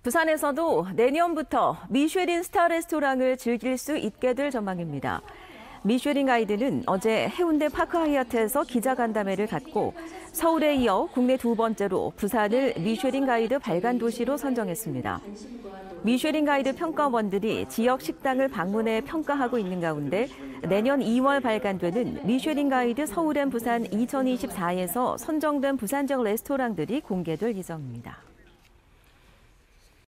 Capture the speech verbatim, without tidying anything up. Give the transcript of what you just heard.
부산에서도 내년부터 미쉐린 스타 레스토랑을 즐길 수 있게 될 전망입니다. 미쉐린 가이드는 어제 해운대 파크 하얏트에서 기자간담회를 갖고 서울에 이어 국내 두 번째로 부산을 미쉐린 가이드 발간 도시로 선정했습니다. 미쉐린 가이드 평가원들이 지역 식당을 방문해 평가하고 있는 가운데 내년 이월 발간되는 미쉐린 가이드 서울 앤 부산 이천이십사에서 선정된 부산적 레스토랑들이 공개될 예정입니다.